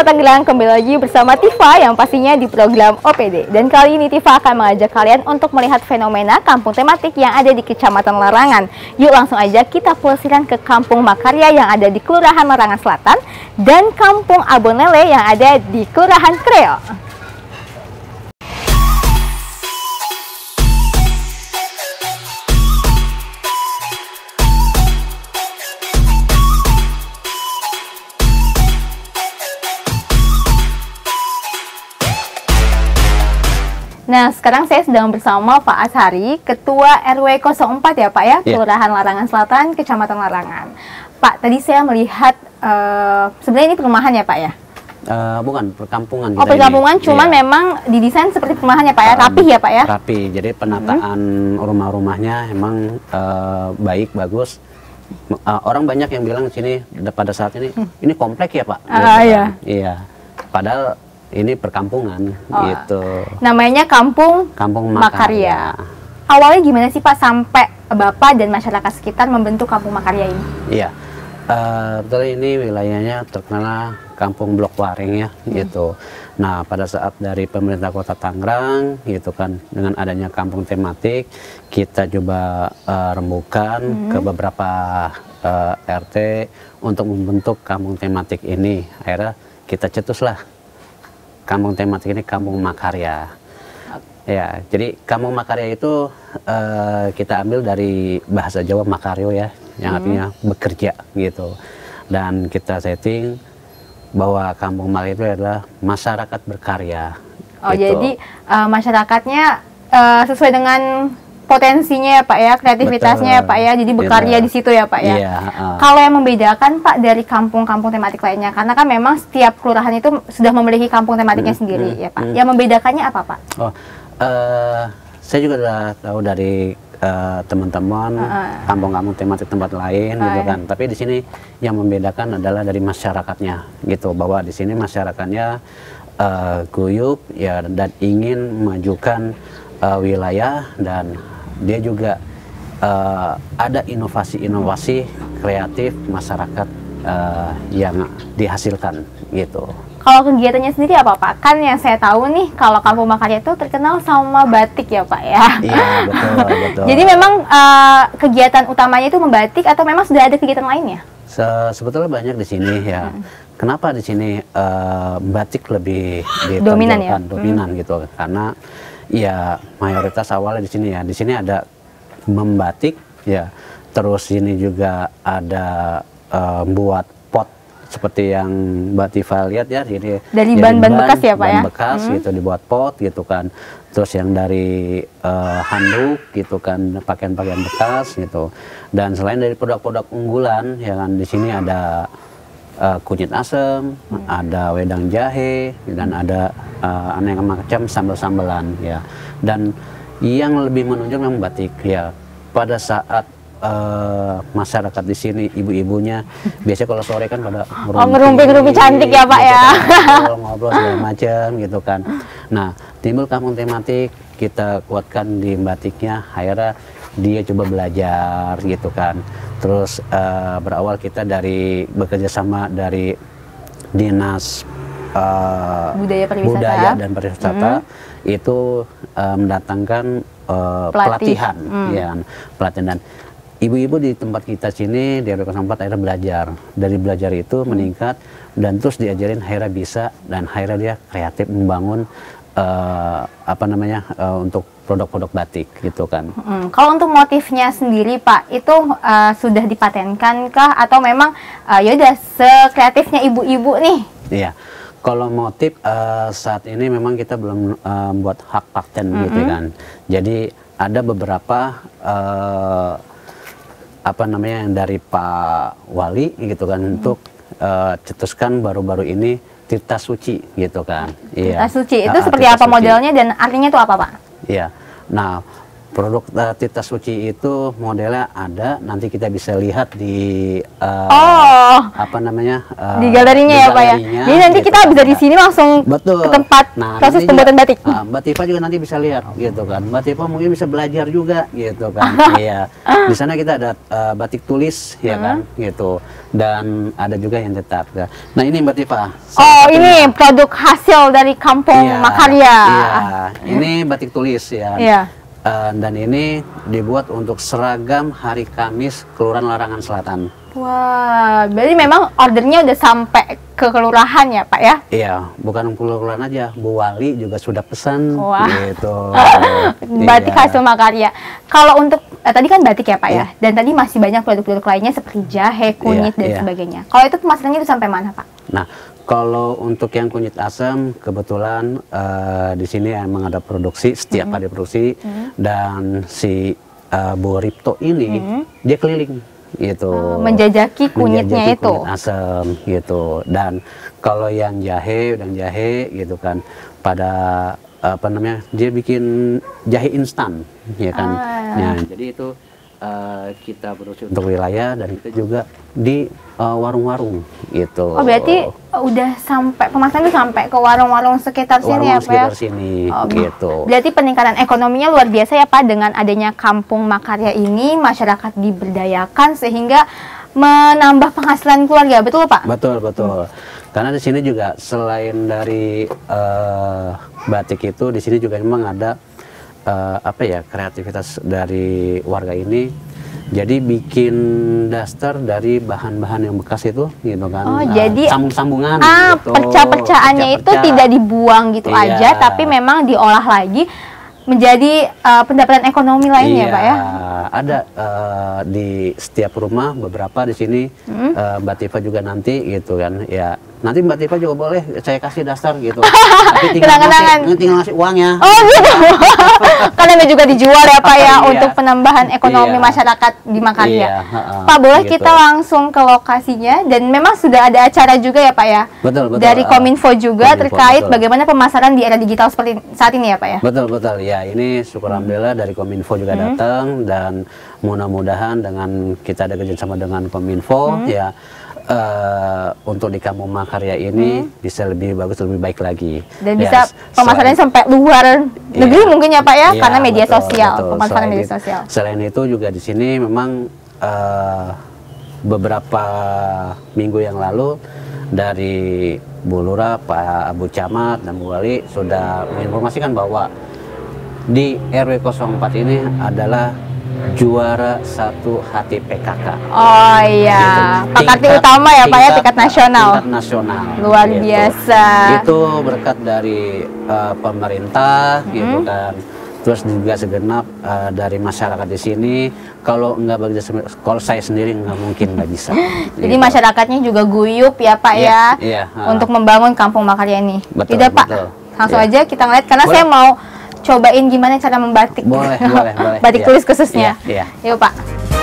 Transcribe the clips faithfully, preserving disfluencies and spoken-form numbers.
Kota Tangerang, kembali lagi bersama Tifa yang pastinya di program O P D. Dan kali ini Tifa akan mengajak kalian untuk melihat fenomena kampung tematik yang ada di Kecamatan Larangan. Yuk langsung aja kita pelesiran ke Kampung Makarya yang ada di Kelurahan Larangan Selatan dan Kampung Abonele yang ada di Kelurahan Kreo. Nah, sekarang saya sedang bersama Pak Ashari, Ketua R W nol empat ya Pak ya, Kelurahan yeah. Larangan Selatan, Kecamatan Larangan. Pak, tadi saya melihat, uh, sebenarnya ini perumahan ya Pak ya? Uh, bukan, perkampungan. Oh, perkampungan, ini. cuman yeah. memang didesain seperti perumahan ya Pak ya, um, rapih ya Pak ya? Rapi, jadi penataan hmm. rumah-rumahnya emang uh, baik, bagus. Uh, orang banyak yang bilang di sini pada saat ini, hmm. ini komplek ya Pak? Uh, gitu, iya. Iya, padahal ini perkampungan oh. gitu. Namanya Kampung, Kampung Makarya. Makarya. Awalnya gimana sih Pak sampai Bapak dan masyarakat sekitar membentuk Kampung Makarya ini? Iya, uh, betul, ini wilayahnya terkenal Kampung Blok Waring ya, hmm. gitu. Nah, pada saat dari pemerintah Kota Tangerang, gitu kan, dengan adanya kampung tematik, kita coba uh, rembukan hmm. ke beberapa uh, R T untuk membentuk kampung tematik ini. Akhirnya kita cetuslah Kampung tematik ini Kampung Makarya. Ya, jadi Kampung Makarya itu uh, kita ambil dari bahasa Jawa Makaryo ya, yang hmm. artinya bekerja gitu. Dan kita setting bahwa Kampung Makarya itu adalah masyarakat berkarya. Oh, gitu. Jadi uh, masyarakatnya uh, sesuai dengan potensinya ya Pak ya, kreativitasnya ya Pak ya, jadi bekarya di situ ya Pak ya. Iya, uh. Kalau yang membedakan Pak dari kampung-kampung tematik lainnya, karena kan memang setiap kelurahan itu sudah memiliki kampung tematiknya hmm, sendiri hmm, ya Pak. Hmm. Yang membedakannya apa Pak? Oh, uh, saya juga sudah tahu dari teman-teman uh, kampung-kampung tematik tempat lain uh, gitu kan. Uh. Tapi di sini yang membedakan adalah dari masyarakatnya gitu, bahwa di sini masyarakatnya uh, guyup ya dan ingin memajukan uh, wilayah, dan dia juga uh, ada inovasi-inovasi kreatif masyarakat uh, yang dihasilkan gitu. Kalau kegiatannya sendiri apa Pak? Kan yang saya tahu nih, kalau Kampung Makarya itu terkenal sama batik ya Pak ya. Iya, betul, betul. Jadi memang uh, kegiatan utamanya itu membatik atau memang sudah ada kegiatan lainnya? Se sebetulnya banyak di sini ya. Hmm. Kenapa di sini uh, batik lebih dominan ya? Dominan hmm. gitu. Karena ya mayoritas awalnya di sini ya. Di sini ada membatik ya. Terus ini juga ada uh, buat pot seperti yang Mbak Tifa lihat ya, ini dari ban-ban bekas ya Pak ban ya. Bekas hmm. gitu dibuat pot gitu kan. Terus yang dari uh, handuk gitu kan, pakaian-pakaian bekas gitu. Dan selain dari produk-produk unggulan ya kan, di sini ada uh, kunyit asem, hmm. ada wedang jahe, dan ada uh, aneka macam sambal-sambalan ya. Dan yang lebih menunjuk memang batik ya. Pada saat Uh, masyarakat di sini, ibu-ibunya biasanya kalau sore kan pada ngerumpi-ngerumpi oh, cantik ya Pak ya, ngobrol segala macam gitu kan. Nah, timbul kampung tematik, kita kuatkan di batiknya, akhirnya dia coba belajar gitu kan. Terus uh, berawal kita dari bekerja sama dari dinas uh, budaya, budaya dan pariwisata hmm. itu uh, mendatangkan uh, Pelatih. pelatihan, hmm. ya, pelatihan. Dan ibu-ibu di tempat kita sini di R W nol empat akhirnya belajar. Dari belajar itu meningkat dan terus diajarin, akhirnya bisa, dan akhirnya dia kreatif membangun uh, apa namanya uh, untuk produk-produk batik gitu kan. Hmm, kalau untuk motifnya sendiri Pak, itu uh, sudah dipatenkan kah atau memang uh, ya udah sekreatifnya ibu-ibu nih? Iya. Kalau motif uh, saat ini memang kita belum uh, buat hak paten mm-hmm. gitu kan. Jadi ada beberapa uh, apa namanya yang dari Pak Wali gitu kan, hmm. untuk uh, cetuskan baru-baru ini Tirta Suci gitu kan. Tirta Suci itu uh, seperti apa suci. Modelnya dan artinya itu apa Pak? Iya. Nah, produk uh, Tita Suci itu modelnya ada, nanti kita bisa lihat di uh, oh. apa namanya uh, di galerinya di ya Pak ya. Jadi nanti gitu. Kita bisa di sini langsung Betul. ke tempat nah, proses pembuatan batik. Uh, Mbak Tifa juga nanti bisa lihat gitu kan. Mbak Tifa mungkin bisa belajar juga gitu kan. Iya. Di sana kita ada uh, batik tulis ya hmm. kan gitu. Dan ada juga yang cetak. Nah ini Mbak Tifa. Oh ini produk hasil dari Kampung iya, Makarya. Iya. Ini batik tulis ya. Iya. Uh, dan ini dibuat untuk seragam hari Kamis Kelurahan Larangan Selatan. Wah, berarti memang ordernya udah sampai ke kelurahan ya Pak ya? Iya, bukan kelurahan aja, Bu Wali juga sudah pesan. Wah. Gitu. Batik iya. hasil Makarya. Kalau untuk eh, tadi kan batik ya Pak iya. ya, dan tadi masih banyak produk-produk lainnya seperti jahe, kunyit iya, dan iya. sebagainya. Kalau itu pemasarannya itu sampai mana Pak? Nah, kalau untuk yang kunyit asam, kebetulan uh, di sini emang ada produksi, setiap mm-hmm. ada produksi, mm-hmm. dan si uh, Bu Ripto ini mm-hmm. dia keliling gitu, uh, menjajaki kunyitnya menjajaki itu, kunyit asam gitu. Dan kalau yang jahe, udang jahe gitu kan, pada apa namanya, dia bikin jahe instan, ya kan. Uh. Nah, jadi itu uh, kita produksi untuk wilayah dan kita juga di warung-warung uh, gitu. Oh berarti udah sampai pemasaran itu sampai ke warung-warung sekitar warung sini ya Pak ya? Sekitar sini oh, gitu. Berarti peningkatan ekonominya luar biasa ya Pak dengan adanya Kampung Makarya ini, masyarakat diberdayakan sehingga menambah penghasilan keluarga, betul Pak? Betul betul. Hmm. Karena di sini juga selain dari uh, batik itu, di sini juga memang ada uh, apa ya kreativitas dari warga ini. Jadi bikin daster dari bahan-bahan yang bekas itu, gitu kan. Oh, uh, jadi sambung-sambungan. Ah, gitu. perca-percaannya itu tidak dibuang gitu iya. aja, tapi memang diolah lagi menjadi uh, pendapatan ekonomi lainnya, iya, Pak ya. Ada uh, di setiap rumah beberapa di sini hmm? uh, Mbak Tifa juga nanti gitu kan. Ya, nanti Mbak Tifa juga boleh saya kasih daster gitu. Tapi tinggal ngasih, tinggal ngasih uangnya. Oh gitu. Karena ini juga dijual ya Pak ya iya. untuk penambahan ekonomi iya. masyarakat di Makarya. Iya, uh, Pak boleh gitu. Kita langsung ke lokasinya dan memang sudah ada acara juga ya Pak ya. Betul betul. Dari Kominfo juga Kominfo, terkait betul. bagaimana pemasaran di era digital seperti saat ini ya Pak ya. Betul betul ya, ini syukur alhamdulillah dari Kominfo juga hmm. datang dan mudah-mudahan dengan kita ada kerjasama dengan Kominfo hmm. ya. Uh, untuk di Kampung Makarya ini hmm. bisa lebih bagus, lebih baik lagi dan ya, bisa pemasarannya sampai luar iya, negeri mungkin ya Pak ya, iya, karena media betul, sosial betul. pemasaran selain media sosial. Selain itu juga di sini memang uh, beberapa minggu yang lalu dari Bu Lurah, Pak Abu Camat dan Bu Wali sudah menginformasikan bahwa di R W nol empat ini adalah juara satu H T P K K. Oh iya, gitu. P K T utama ya Pak ya, tingkat nasional. Tingkat nasional. Luar gitu. biasa. Itu berkat dari uh, pemerintah, hmm. gitu kan. Terus juga segenap uh, dari masyarakat di sini. Kalau nggak bagi kalau saya sendiri nggak mungkin nggak bisa. Jadi gitu. Masyarakatnya juga guyup ya Pak yeah, ya, yeah, uh, untuk membangun Kampung Makarya ini. Betul, Tidak Pak, betul. langsung yeah. aja kita ngeliat karena boleh. Saya mau cobain gimana cara membatik. Boleh, boleh, boleh. Batik ya. tulis khususnya. Ya, Yuk ya. Pak.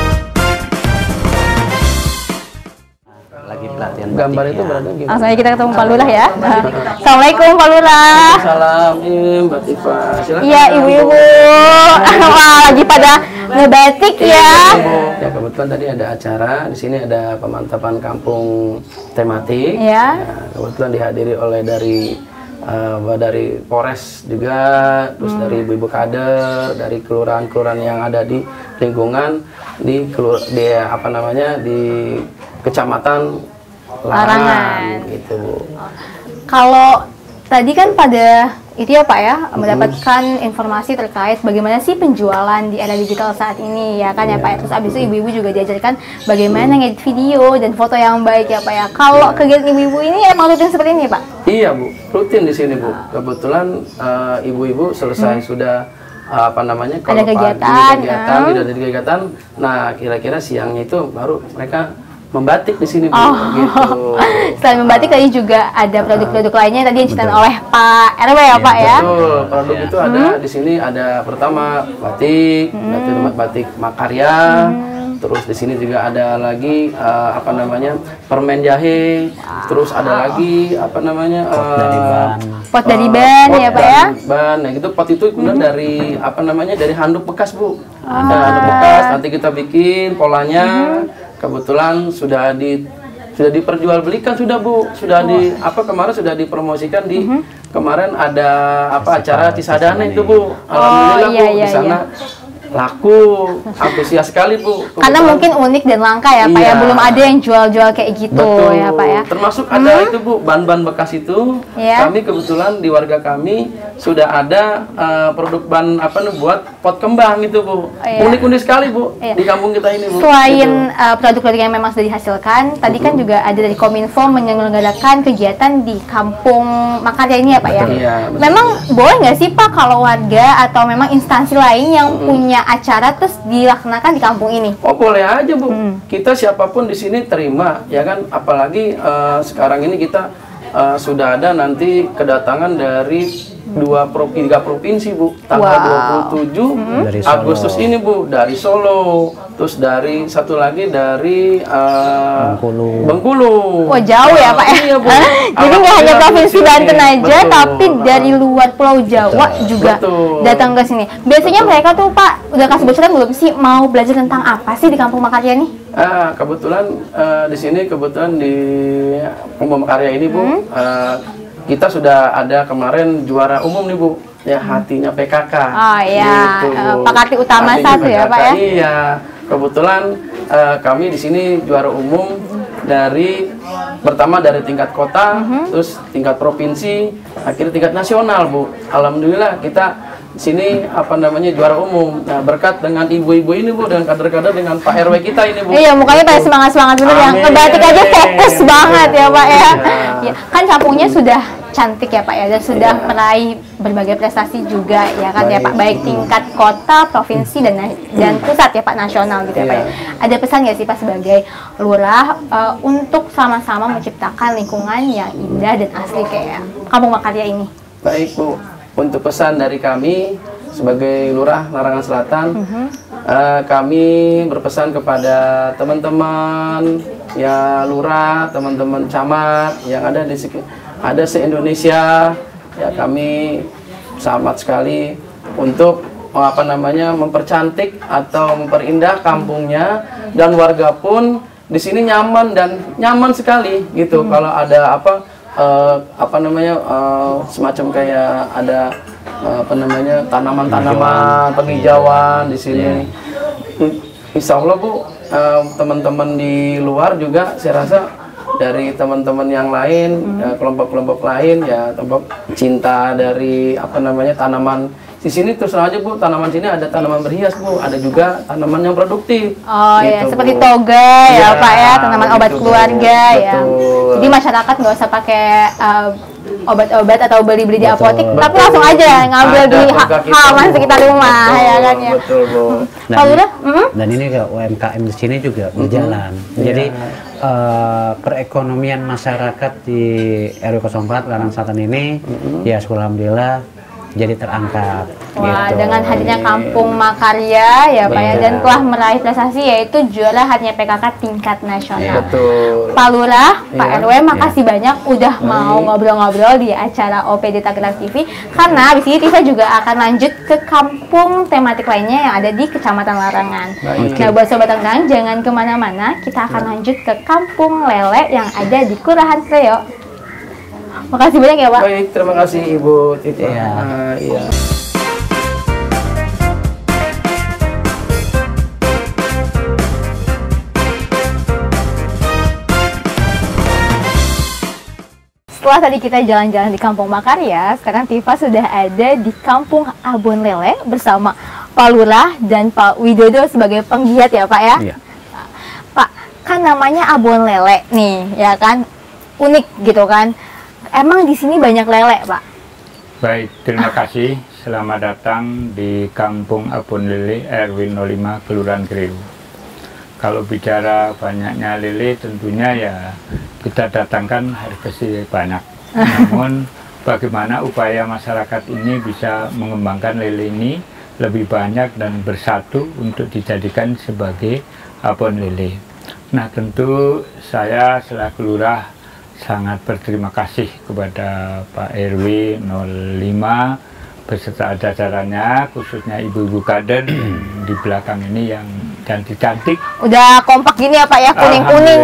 Lagi pelatihan gambar batik, itu ya. berada gimana? Langsung aja kita ketemu Pak Lurah ya. Assalamualaikum Pak Lurah. Salam, ini Mbak Tifa. Silakan. Iya ibu-ibu. Wah lagi pada ngebatik ya. Ya kebetulan tadi ada acara. Di sini ada pemantapan kampung tematik. Ya. Ya kebetulan dihadiri oleh dari Uh, dari Polres juga, terus hmm. dari ibu-ibu kader, dari kelurahan-kelurahan yang ada di lingkungan di kelur di apa namanya di kecamatan Larangan, gitu. Kalau tadi kan pada itu ya Pak ya mendapatkan informasi terkait bagaimana sih penjualan di era digital saat ini ya kan ya, ya Pak ya. Terus abis itu ibu-ibu juga diajarkan bagaimana ngedit video dan foto yang baik ya Pak ya. Kalau ya. kegiatan ibu-ibu ini emang rutin seperti ini Pak? Iya Bu, rutin di sini Bu. Kebetulan ibu-ibu uh, selesai hmm. sudah uh, apa namanya kalau ada kegiatan, pagi kegiatan, tidak ada kegiatan. Nah kira-kira siangnya itu baru mereka membatik di sini Bu, oh. gitu. Selain membatik tadi juga ada produk-produk lainnya tadi yang diceritain oleh Pak R W ya, ya Pak ya. Betul, produk ya. itu ada hmm. di sini ada pertama batik, hmm. batik, batik Makarya, hmm. Terus di sini juga ada lagi uh, apa namanya permen jahe. Terus ada lagi apa namanya pot uh, dari ban. Pot dari uh, ban pot ya Pak ya? dari ban. Nah gitu pot itu kemudian Mm-hmm. dari apa namanya dari handuk bekas Bu. Ah. Ada handuk bekas. Nanti kita bikin polanya. Mm-hmm. Kebetulan sudah di sudah diperjualbelikan sudah Bu. Sudah di apa kemarin sudah dipromosikan di Mm-hmm. kemarin ada apa acara Festival Cisadane itu Bu. Alhamdulillah iya, Bu iya, di sana. iya. Laku, antusias sekali Bu. Karena mungkin unik dan langka ya Pak ya, Iya. belum ada yang jual-jual kayak gitu. Betul. Ya Pak ya. Termasuk ada itu Bu, ban-ban bekas itu. Iya. Kami kebetulan di warga kami sudah ada uh, produk ban apa nih buat pot kembang itu Bu. Iya. Unik-unik sekali Bu Iya. di kampung kita ini Bu. Selain Gitu. uh, produk-produk yang memang sudah dihasilkan, tadi kan juga ada dari Kominfo menyelenggarakan kegiatan di Kampung Makarya ini ya Pak ya. Betul, iya, betul. Memang boleh nggak sih Pak kalau warga atau memang instansi lain yang punya acara terus dilaksanakan di kampung ini? Oh boleh aja Bu, Hmm. kita siapapun di sini terima ya kan, apalagi uh, sekarang ini kita uh, sudah ada nanti kedatangan dari dua provinsi, tiga provinsi Bu, tanggal Wow. dua puluh tujuh Dari Solo. Agustus ini Bu, dari Solo, terus dari satu lagi dari uh, Bengkulu. Bengkulu. Wah jauh ya Pak ya? Iya, Bu. Jadi nggak hanya Alhamdulillah Provinsi di sini. Banten aja, Betul. tapi dari luar Pulau Jawa juga Betul. datang ke sini. Biasanya Betul. mereka tuh Pak, udah kasih bocoran belum sih mau belajar tentang apa sih di Kampung Makarya nih? Ah, kebetulan eh, di sini kebetulan di Kampung Makarya ini Bu, Hmm. eh, kita sudah ada kemarin juara umum nih Bu, ya hatinya P K K. Oh iya, Gitu, eh, Bu. Pak Karti Utama Hatinya satu ya, P K K. Pak ya? Iya, kebetulan eh, kami di sini juara umum dari pertama dari tingkat kota, Mhm. terus tingkat provinsi, akhirnya tingkat nasional Bu. Alhamdulillah kita di sini apa namanya juara umum. Nah, berkat dengan ibu-ibu ini Bu, dengan kader-kader, dengan Pak R W kita ini Bu. Iya, mukanya pada semangat-semangat bener ya. Amin. Ngebatik aja fokus banget ya Pak ya. Iya. Ya, kan kampungnya sudah cantik ya Pak ya, dan sudah meraih berbagai prestasi juga ya kan ya Pak, baik tingkat kota, provinsi dan dan pusat ya Pak, nasional gitu ya Pak ya. Iya. Ada pesan nggak sih Pak sebagai lurah eh, untuk sama-sama menciptakan lingkungan yang indah dan asli kayak Kampung Makarya ini? Baik Bu, untuk pesan dari kami sebagai Lurah Larangan Selatan, eh, kami berpesan kepada teman-teman ya lurah, teman-teman camat yang ada di seki- ada se-Indonesia, ya kami sangat sekali untuk oh, apa namanya mempercantik atau memperindah kampungnya, dan warga pun di sini nyaman dan nyaman sekali gitu. Kalau ada apa eh, apa namanya eh, semacam kayak ada eh, apa namanya tanaman-tanaman penghijauan di sini. Insya Allah Bu, eh, teman-teman di luar juga saya rasa dari teman-teman yang lain, ya, kelompok-kelompok lain ya, kelompok cinta dari apa namanya tanaman di sini. Terus terang aja Bu, tanaman sini ada tanaman berhias Bu, ada juga tanaman yang produktif. Oh ya, Gitu, seperti Bu. toga ya Iya, Pak ya, tanaman obat begitu, Bu. keluarga ya. Betul. Jadi masyarakat nggak usah pakai uh, obat-obat atau beli-beli di Betul. apotik, tapi Betul. langsung aja ngambil Ada di ha- toga kita, halaman Bu. sekitar rumah Betul, ya kan ya. Betul Bu. Dan, Pak Lurah, hmm? dan ini ke U M K M di sini juga berjalan. Jadi Iya. eh, perekonomian masyarakat di R W nol empat Larang Selatan ini ya alhamdulillah jadi terangkat. Wah, gitu. dengan hadirnya Kampung Makarya ya Pak ya, Iya. dan telah meraih prestasi yaitu juara harinya P K K tingkat nasional. Betul. Pak Lurah, Pak Iya. R W, makasih banyak udah mau ngobrol-ngobrol di acara O P D Tangerang T V. Karena di sini Tifa juga akan lanjut ke kampung tematik lainnya yang ada di Kecamatan Larangan. Baik. Nah, buat Sobat Tangerang, jangan kemana-mana, kita akan lanjut ke Kampung Lele yang ada di Kelurahan Kreo. Makasih banyak ya Pak. Baik, terima kasih Ibu Tifa. Iya. Ah, iya. Setelah tadi kita jalan-jalan di Kampung Makarya, sekarang Tifa sudah ada di Kampung Abon Lele bersama Pak Lurah dan Pak Widodo sebagai penggiat ya Pak ya. Iya. Pak, kan namanya Abon Lele nih, ya kan? Unik gitu kan. Emang di sini banyak lele, Pak? Baik, terima kasih. Selamat datang di Kampung Abon Lele R W nol lima Kelurahan Kreo. Kalau bicara banyaknya lele, tentunya ya kita datangkan harga sih banyak. Namun bagaimana upaya masyarakat ini bisa mengembangkan lele ini lebih banyak dan bersatu untuk dijadikan sebagai Abon Lele. Nah, tentu saya selaku lurah sangat berterima kasih kepada Pak R W nol lima beserta jajarannya, khususnya ibu-ibu kader di belakang ini yang cantik-cantik. Udah kompak gini ya Pak ya, kuning-kuning.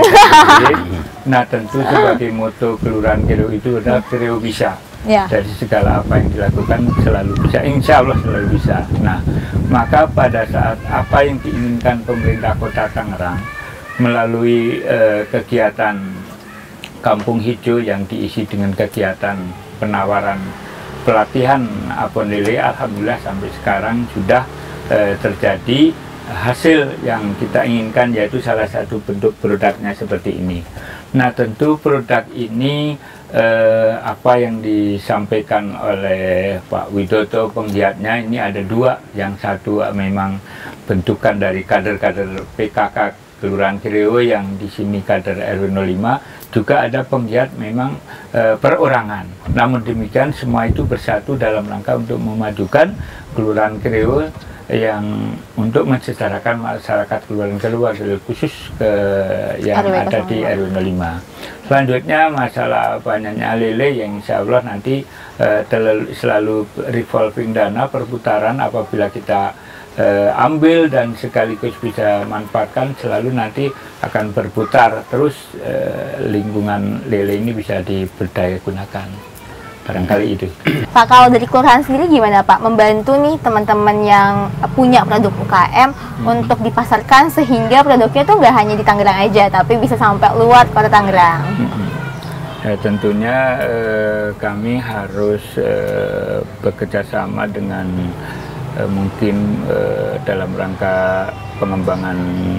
Nah, tentu sebagai moto Kelurahan Kreo itu adalah Kreo bisa. Ya. Dari segala apa yang dilakukan selalu bisa, insya Allah selalu bisa. Nah, maka pada saat apa yang diinginkan pemerintah Kota Tangerang melalui eh, kegiatan Kampung Hijau yang diisi dengan kegiatan penawaran pelatihan Abon Lele, alhamdulillah sampai sekarang sudah eh, terjadi hasil yang kita inginkan, yaitu salah satu bentuk produknya seperti ini. Nah, tentu produk ini eh, apa yang disampaikan oleh Pak Widodo penggiatnya ini ada dua. Yang satu memang bentukan dari kader-kader P K K Kelurahan Kreo yang di sini kader R W nol lima, juga ada penggiat memang e, perorangan. Namun demikian semua itu bersatu dalam rangka untuk memajukan Kelurahan Kreo yang untuk mensejahterakan masyarakat Kelurahan Kreo, khusus ke yang R W ada di R W nol lima. Selanjutnya masalah banyaknya lele yang insya Allah nanti e, selalu revolving dana perputaran apabila kita Uh, ambil dan sekaligus bisa manfaatkan, selalu nanti akan berputar terus, uh, lingkungan lele ini bisa diberdaya gunakan, barangkali itu. Pak, kalau dari kelurahan sendiri gimana Pak membantu nih teman-teman yang punya produk U K M hmm. untuk dipasarkan sehingga produknya tuh nggak hanya di Tangerang aja tapi bisa sampai luar kota Tangerang? Hmm. Ya, tentunya uh, kami harus uh, bekerja sama dengan Uh, mungkin uh, dalam rangka pengembangan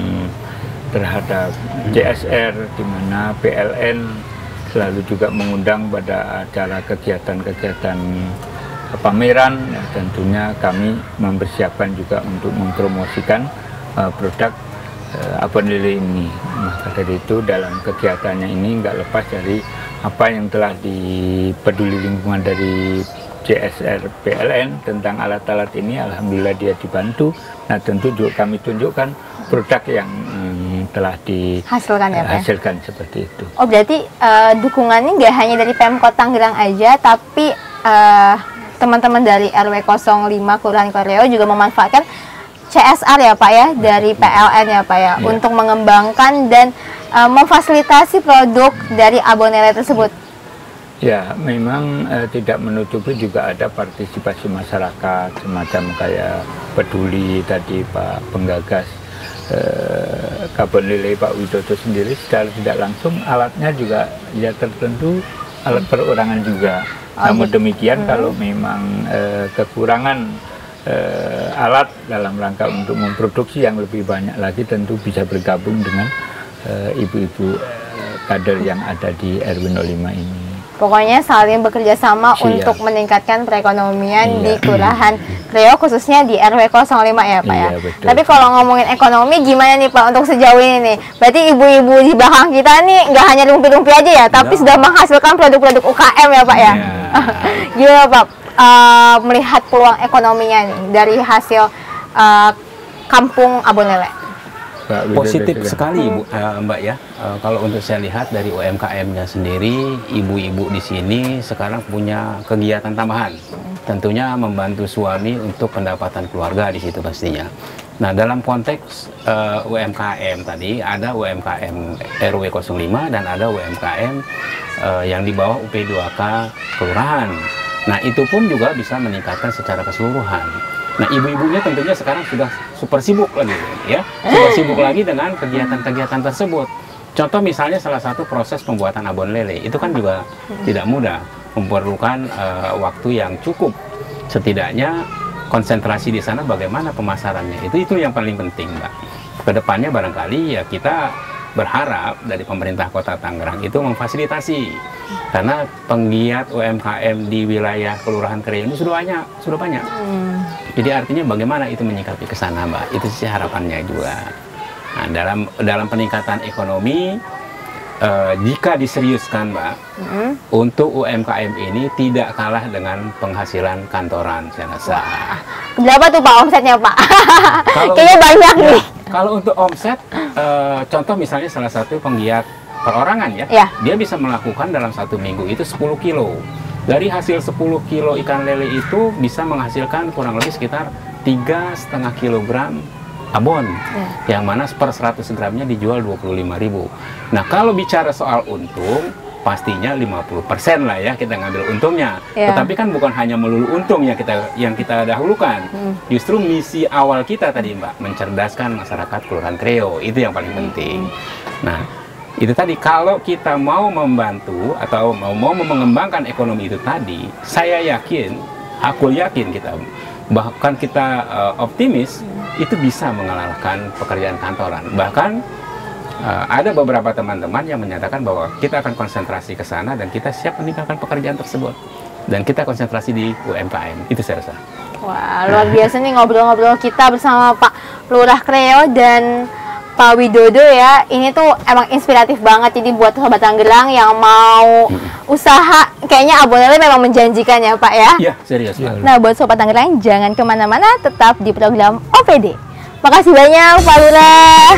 terhadap C S R, di mana P L N selalu juga mengundang pada acara kegiatan-kegiatan pameran. Ya, tentunya kami mempersiapkan juga untuk mempromosikan uh, produk uh, Abon Lele ini. Maka dari itu dalam kegiatannya ini nggak lepas dari apa yang telah dipeduli lingkungan dari C S R P L N tentang alat-alat ini, alhamdulillah dia dibantu. Nah, tentu juga kami tunjukkan produk yang hmm, telah dihasilkan ya, hasilkan seperti itu. Oh, berarti uh, dukungannya nggak hanya dari Pemkot Tangerang aja, tapi teman-teman uh, dari R W nol lima Kelurahan Kreo juga memanfaatkan C S R ya Pak ya, dari P L N ya Pak ya, ya. Untuk mengembangkan dan uh, memfasilitasi produk dari Abon Lele tersebut. Ya, memang eh, tidak menutupi juga ada partisipasi masyarakat, semacam kayak peduli tadi Pak penggagas eh, Abon Lele Pak Widodo sendiri, secara tidak langsung alatnya juga ya tertentu alat perorangan juga. Oh, namun demikian hmm. kalau memang eh, kekurangan eh, alat dalam rangka untuk memproduksi yang lebih banyak lagi, tentu bisa bergabung dengan ibu-ibu eh, kader yang ada di R W nol lima ini. Pokoknya saling bekerja sama Siap. untuk meningkatkan perekonomian iya. di Kelurahan Kreo, khususnya di R W nol lima ya Pak iya, ya. Betul. Tapi kalau ngomongin ekonomi gimana nih Pak untuk sejauh ini nih? Berarti ibu-ibu di belakang kita nih nggak hanya lumpi-lumpi aja ya, tapi no. sudah menghasilkan produk-produk U K M ya Pak ya. Yeah. Gimana Pak uh, melihat peluang ekonominya nih dari hasil uh, Kampung Abon Lele? Positif sekali Ibu, uh, Mbak ya. Uh, kalau untuk saya lihat dari U M K M-nya sendiri, ibu-ibu di sini sekarang punya kegiatan tambahan. Tentunya membantu suami untuk pendapatan keluarga di situ pastinya. Nah, dalam konteks uh, U M K M tadi ada U M K M R W nol lima dan ada U M K M uh, yang di bawah U P dua K kelurahan. Nah, itu pun juga bisa meningkatkan secara keseluruhan. Nah, ibu-ibunya tentunya sekarang sudah super sibuk lagi, ya, super sibuk lagi dengan kegiatan-kegiatan tersebut. Contoh misalnya salah satu proses pembuatan abon lele, itu kan juga tidak mudah, memerlukan uh, waktu yang cukup. Setidaknya konsentrasi di sana bagaimana pemasarannya, itu itu yang paling penting, Mbak. Kedepannya barangkali ya kita berharap dari pemerintah Kota Tangerang itu memfasilitasi, karena penggiat U M K M di wilayah Kelurahan Kreo ini sudah banyak, sudah banyak. Hmm. Jadi artinya bagaimana itu menyikapi ke sana, Mbak, itu sih harapannya juga. Nah, dalam dalam peningkatan ekonomi, eh, jika diseriuskan, Mbak, hmm. untuk U M K M ini tidak kalah dengan penghasilan kantoran, saya rasa. Berapa tuh Pak omsetnya, Pak? Kayaknya banyak ya, nih. Kalau untuk omset uh, contoh misalnya salah satu penggiat perorangan ya, ya, dia bisa melakukan dalam satu minggu itu sepuluh kilo. Dari hasil sepuluh kilo ikan lele itu bisa menghasilkan kurang lebih sekitar tiga setengah kilogram abon, ya. Yang mana per seratus gramnya dijual dua puluh lima ribu. Nah, kalau bicara soal untung, pastinya lima puluh persen lah ya kita ngambil untungnya. Ya. Tetapi kan bukan hanya melulu untung yang kita yang kita dahulukan. Hmm. Justru misi awal kita tadi, Mbak, mencerdaskan masyarakat Kelurahan Kreo, itu yang paling penting. Hmm. Nah, itu tadi, kalau kita mau membantu atau mau, mau mengembangkan ekonomi itu tadi, saya yakin, aku yakin kita, bahkan kita uh, optimis, hmm. itu bisa mengalahkan pekerjaan kantoran. Bahkan uh, ada beberapa teman-teman yang menyatakan bahwa kita akan konsentrasi ke sana dan kita siap meninggalkan pekerjaan tersebut. Dan kita konsentrasi di U M K M, itu saya rasa. Wah, luar biasa nih ngobrol-ngobrol kita bersama Pak Lurah Kreo dan Pak Widodo ya. Ini tuh emang inspiratif banget. Jadi buat Sobat Tangerang yang mau hmm. usaha, kayaknya abon lele memang menjanjikan ya Pak ya. Iya, serius Pak. Nah, buat Sobat Tangerang jangan kemana-mana, tetap di program O P D. Makasih banyak Pak Lurah.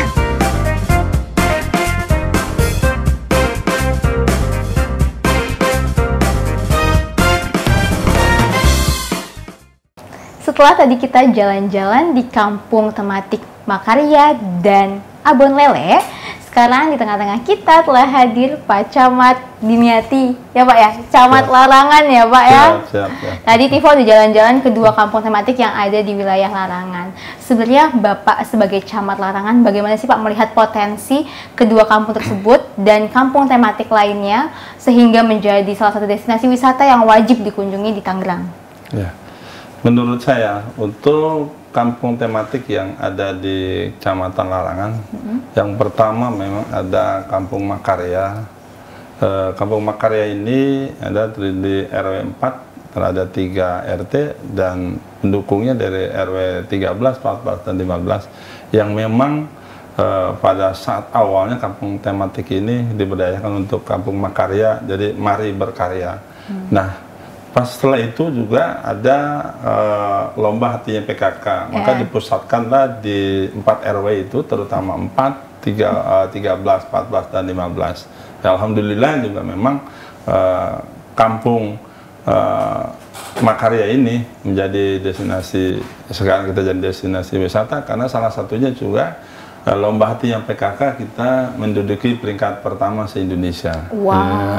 Setelah tadi kita jalan-jalan di kampung tematik Makarya dan Abon Lele, sekarang di tengah-tengah kita telah hadir Pak Camat Dimiati, ya Pak ya, Camat ya. Larangan ya Pak ya. Siap, siap, siap. Tadi Tivo udah jalan-jalan ke dua kampung tematik yang ada di wilayah Larangan. Sebenarnya Bapak sebagai Camat Larangan, bagaimana sih Pak melihat potensi kedua kampung tersebut dan kampung tematik lainnya sehingga menjadi salah satu destinasi wisata yang wajib dikunjungi di Tangerang? Ya. Menurut saya, untuk kampung tematik yang ada di Kecamatan Larangan, mm-hmm. yang pertama memang ada Kampung Makarya. E, Kampung Makarya ini ada di R W empat, ada tiga R T, dan pendukungnya dari R W tiga belas, empat belas, dan lima belas, yang memang e, pada saat awalnya kampung tematik ini diberdayakan untuk Kampung Makarya, jadi mari berkarya. Mm. Nah, pas setelah itu juga ada uh, lomba hatinya P K K, maka yeah. dipusatkanlah di empat R W itu, terutama empat, tiga belas, empat belas, dan lima belas. Ya, alhamdulillah juga memang uh, kampung uh, Makarya ini menjadi destinasi, sekarang kita jadi destinasi wisata, karena salah satunya juga lomba hati yang P K K kita menduduki peringkat pertama se-Indonesia. Wow.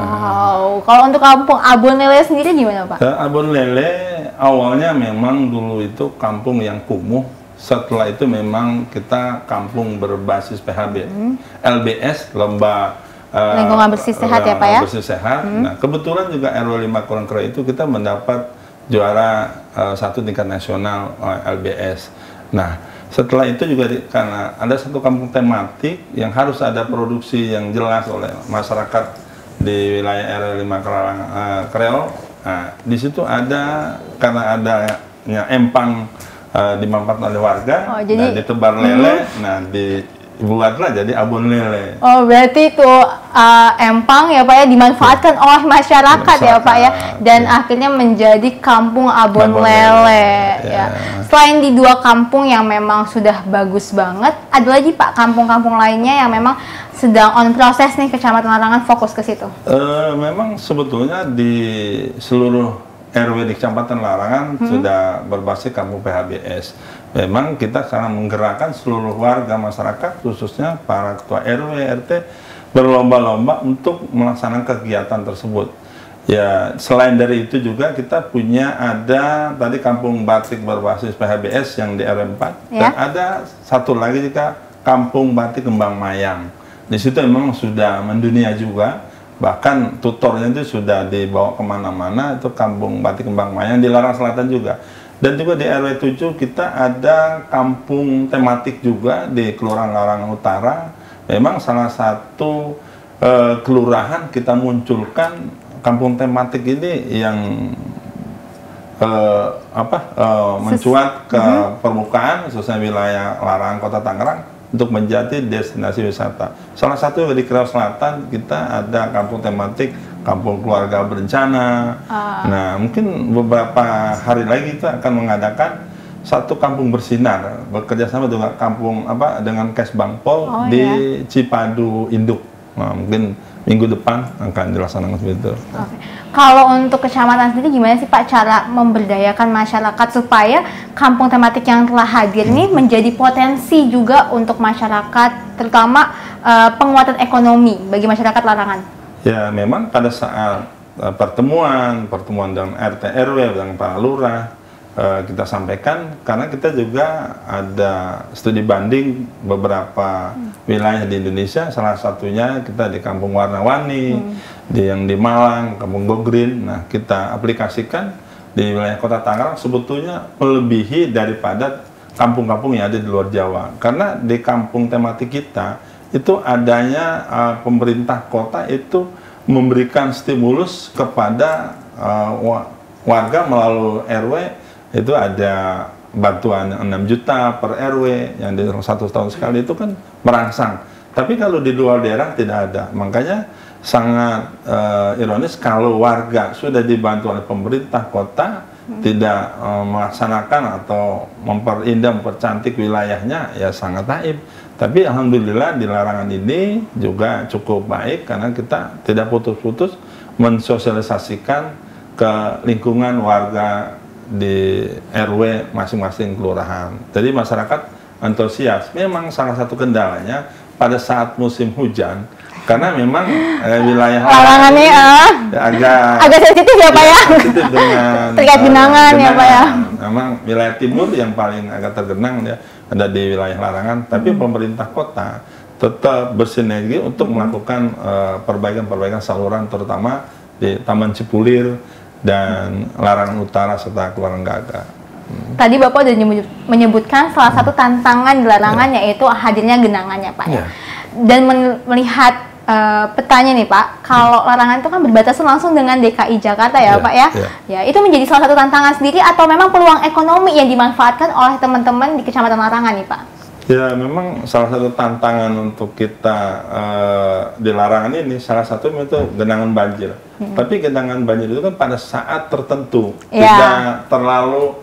Ya. Kalau untuk kampung Abon Lele sendiri gimana Pak? Abon Lele awalnya memang dulu itu kampung yang kumuh. Setelah itu memang kita kampung berbasis P H B, hmm. L B S, lomba uh, lingkungan bersih sehat ya Pak ya? Bersih sehat. Hmm. Nah, kebetulan juga R W lima Kelurahan Kreo itu kita mendapat juara uh, satu tingkat nasional uh, L B S. Nah, setelah itu juga di, karena ada satu kampung tematik yang harus ada produksi yang jelas oleh masyarakat di wilayah R W lima Kreo. Nah, di situ ada, karena adanya empang uh, dimanfaatkan oleh warga, oh, jadi, nah, ditebar lele, hmm. nah dibuatlah jadi abon lele. Oh, berarti itu uh, empang ya Pak ya dimanfaatkan ya. oleh masyarakat, masyarakat ya Pak ya, dan ya. akhirnya menjadi kampung abon, abon lele. lele. Ya. Ya. Selain di dua kampung yang memang sudah bagus banget, ada lagi Pak kampung-kampung lainnya yang memang sedang on proses nih Kecamatan Larangan fokus ke situ? Uh, memang sebetulnya di seluruh R W di Kecamatan Larangan hmm. sudah berbasis kampung P H B S. Memang kita sekarang menggerakkan seluruh warga masyarakat, khususnya para ketua R W, R T, berlomba-lomba untuk melaksanakan kegiatan tersebut. Ya, selain dari itu juga kita punya ada tadi kampung batik berbasis P H B S yang di R W empat, ya. Dan ada satu lagi juga kampung batik Kembang Mayang. Di situ memang sudah mendunia juga, bahkan tutornya itu sudah dibawa kemana-mana, itu kampung batik Kembang Mayang di Larang Selatan juga. Dan juga di R W tujuh kita ada kampung tematik juga di Kelurahan Larangan Utara. Memang salah satu uh, kelurahan kita munculkan kampung tematik ini yang uh, apa uh, mencuat ke uh-huh. permukaan, khususnya wilayah Larangan Kota Tangerang, untuk menjadi destinasi wisata. Salah satu di Kreo Selatan kita ada kampung tematik Kampung Keluarga Berencana. Uh. Nah, mungkin beberapa hari lagi kita akan mengadakan satu kampung bersinar bekerja sama dengan kampung apa dengan Kesbangpol Oh, di iya. Cipadu Induk. Nah, mungkin minggu depan akan dilaksanakan seperti itu. Oke. Kalau untuk kecamatan sendiri gimana sih Pak cara memberdayakan masyarakat supaya kampung tematik yang telah hadir ini menjadi potensi juga untuk masyarakat, terutama uh, penguatan ekonomi bagi masyarakat Larangan? Ya, memang pada saat uh, pertemuan, pertemuan dengan R T R W dengan Pak Lurah, uh, kita sampaikan karena kita juga ada studi banding beberapa hmm. wilayah di Indonesia, salah satunya kita di Kampung Warna-Warni, hmm. di yang di Malang, Kampung Go Green. Nah, kita aplikasikan di wilayah Kota Tangerang sebetulnya melebihi daripada kampung-kampung yang ada di luar Jawa. Karena di kampung tematik kita itu adanya uh, pemerintah kota itu memberikan stimulus kepada uh, warga melalui R W, itu ada bantuan enam juta per R W yang di satu tahun sekali, itu kan merangsang. Tapi kalau di luar daerah tidak ada. Makanya sangat uh, ironis kalau warga sudah dibantu oleh pemerintah kota hmm. tidak uh, melaksanakan atau memperindah, mempercantik wilayahnya, ya sangat taib. Tapi alhamdulillah di Larangan ini juga cukup baik karena kita tidak putus-putus mensosialisasikan ke lingkungan warga di R W masing-masing kelurahan. Jadi masyarakat antusias. Memang salah satu kendalanya pada saat musim hujan, karena memang eh, wilayah Larangannya uh, ya, agak agak sensitif ya Pak ya, sensitif dengan terkait genangan ya Pak ya. Memang wilayah timur yang paling agak tergenang ya ada di wilayah Larangan, tapi hmm. pemerintah kota tetap bersinergi untuk hmm. melakukan perbaikan-perbaikan uh, saluran, terutama di Taman Cipulir dan Larangan Utara serta Kelurahan Gaga. Hmm. Tadi Bapak sudah menyebutkan salah satu tantangan di Larangan ya. Yaitu hadirnya genangannya Pak ya. Dan melihat uh, petanya nih Pak, kalau Larangan itu kan berbatasan langsung dengan D K I Jakarta ya, ya Pak ya. ya. Ya, itu menjadi salah satu tantangan sendiri atau memang peluang ekonomi yang dimanfaatkan oleh teman-teman di Kecamatan Larangan nih Pak? Ya, memang salah satu tantangan untuk kita uh, di Larangan ini salah satu itu genangan banjir. Hmm. Tapi genangan banjir itu kan pada saat tertentu, ya. Tidak terlalu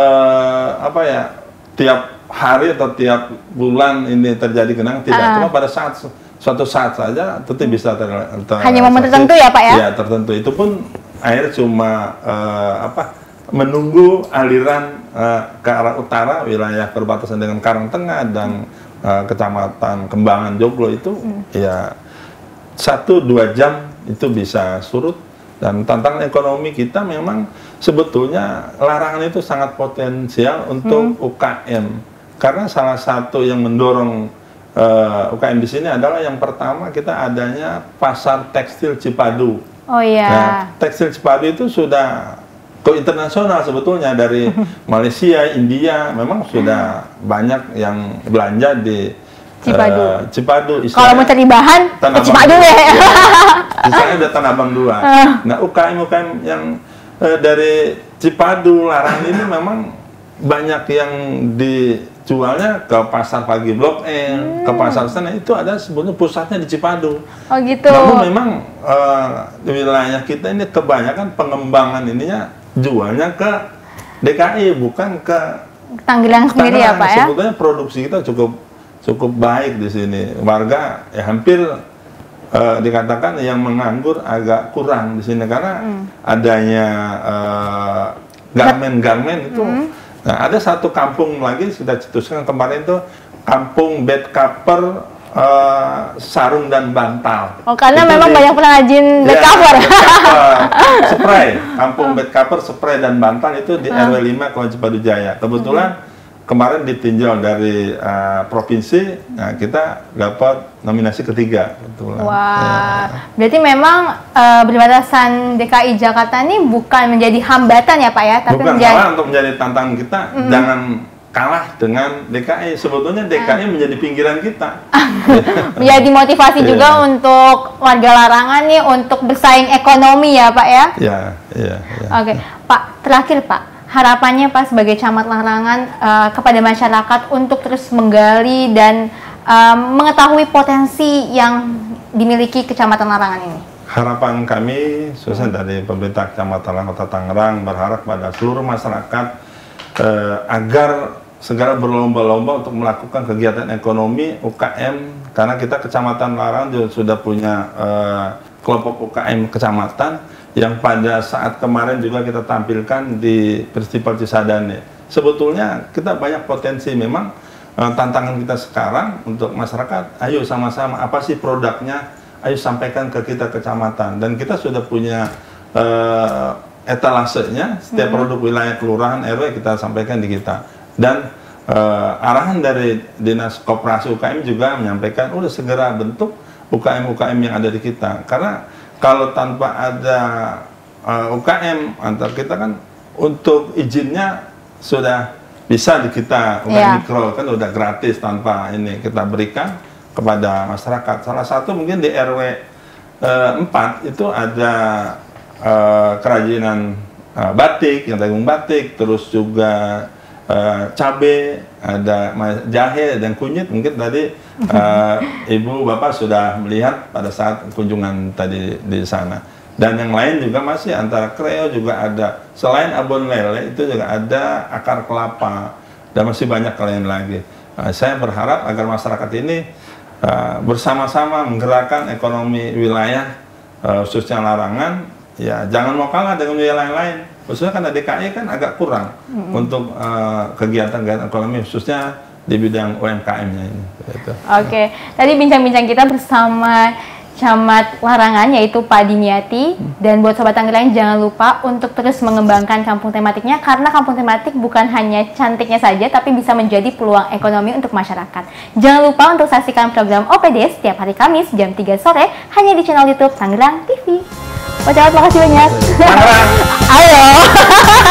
uh, apa ya, tiap hari atau tiap bulan ini terjadi genangan, tidak. Uh. Cuma pada saat suatu saat saja tentu bisa ter, ter hanya momen tertentu ya Pak ya? Ya, tertentu. Itu pun air cuma uh, apa menunggu aliran uh, ke arah utara wilayah perbatasan dengan Karangtengah dan uh, Kecamatan Kembangan Joglo itu hmm. ya satu dua jam itu bisa surut. Dan tantangan ekonomi kita memang sebetulnya Larangan itu sangat potensial untuk hmm. U K M, karena salah satu yang mendorong uh, U K M di sini adalah yang pertama kita adanya pasar tekstil Cipadu. Oh iya. Nah, tekstil Cipadu itu sudah ke internasional sebetulnya, dari Malaysia, India, memang sudah banyak yang belanja di Cipadu. Uh, Cipadu. Kalau mau cari bahan, ke Cipadu ya. ya. Misalnya ada Tanah Abang dua. Nah, U K M U K M yang uh, dari Cipadu, Larangan ini memang banyak yang dijualnya ke pasar pagi Blok M, hmm. ke pasar sana, itu ada sebetulnya pusatnya di Cipadu. Oh gitu. Namun memang uh, di wilayah kita ini kebanyakan pengembangan ininya jualnya ke D K I, bukan ke Tanggerang sendiri ya Pak ya. Sebetulnya produksi kita cukup cukup baik di sini. Warga ya hampir uh, dikatakan yang menganggur agak kurang di sini karena hmm. adanya garmen-garmen uh, itu. Hmm. Nah, ada satu kampung lagi sudah cetuskan kemarin itu kampung bed cover, uh, sarung dan bantal. Oh, karena itu memang di, banyak pengrajin bed ya, cover. Spray, kampung bed cover, spray dan bantal itu di hmm. R W lima Kabupaten Cipadu Jaya. Kebetulan hmm. kemarin ditinjau dari uh, provinsi, nah kita dapat nominasi ketiga. Kebetulan. Wah, ya. Berarti memang uh, berbatasan D K I Jakarta ini bukan menjadi hambatan ya Pak ya, tapi bukan menjadi... salah untuk menjadi tantangan kita. Hmm. Jangan kalah dengan D K I. Sebetulnya D K I hmm. menjadi pinggiran kita. Menjadi motivasi yeah. juga untuk warga Larangan nih untuk bersaing ekonomi ya Pak ya. Iya, iya. Ya. Oke, Pak, terakhir Pak, harapannya Pak sebagai Camat Larangan uh, kepada masyarakat untuk terus menggali dan uh, mengetahui potensi yang dimiliki Kecamatan Larangan ini. Harapan kami, khususnya dari pemerintah Kecamatan Larangan Kota Tangerang, berharap pada seluruh masyarakat eh, agar segera berlomba-lomba untuk melakukan kegiatan ekonomi U K M, karena kita Kecamatan Larangan juga sudah punya eh, kelompok U K M kecamatan yang pada saat kemarin juga kita tampilkan di Festival Cisadane. Sebetulnya kita banyak potensi, memang eh, tantangan kita sekarang untuk masyarakat, ayo sama-sama apa sih produknya, ayo sampaikan ke kita kecamatan, dan kita sudah punya eh, etalasenya, setiap hmm. produk wilayah kelurahan R W kita sampaikan di kita, dan uh, arahan dari Dinas Koperasi U K M juga menyampaikan udah segera bentuk U K M U K M yang ada di kita, karena kalau tanpa ada uh, U K M antar kita kan untuk izinnya sudah bisa di kita, U K M yeah. mikro kan udah gratis tanpa ini kita berikan kepada masyarakat. Salah satu mungkin di R W uh, empat itu ada Uh, kerajinan uh, batik, yang dagang batik, terus juga uh, cabai, ada jahe dan kunyit. Mungkin tadi uh, ibu bapak sudah melihat pada saat kunjungan tadi di sana. Dan yang lain juga masih, antara kreo juga ada. Selain abon lele itu juga ada akar kelapa dan masih banyak lain lagi. Uh, saya berharap agar masyarakat ini uh, bersama-sama menggerakkan ekonomi wilayah uh, khususnya Larangan. Ya, jangan mau kalah dengan wilayah lain. Khususnya kan D K I kan agak kurang mm-hmm. untuk kegiatan-kegiatan uh, ekonomi, khususnya di bidang U M K M-nya ini. Gitu. Oke, okay. Tadi bincang-bincang kita bersama Camat Larangan, yaitu Pak Dimiati. Hmm. Dan buat Sobat Tangerang, jangan lupa untuk terus mengembangkan kampung tematiknya, karena kampung tematik bukan hanya cantiknya saja, tapi bisa menjadi peluang ekonomi untuk masyarakat. Jangan lupa untuk saksikan program O P D setiap hari Kamis jam tiga sore, hanya di channel YouTube Tangerang T V. Pak Camat, makasih banyak. Ayo.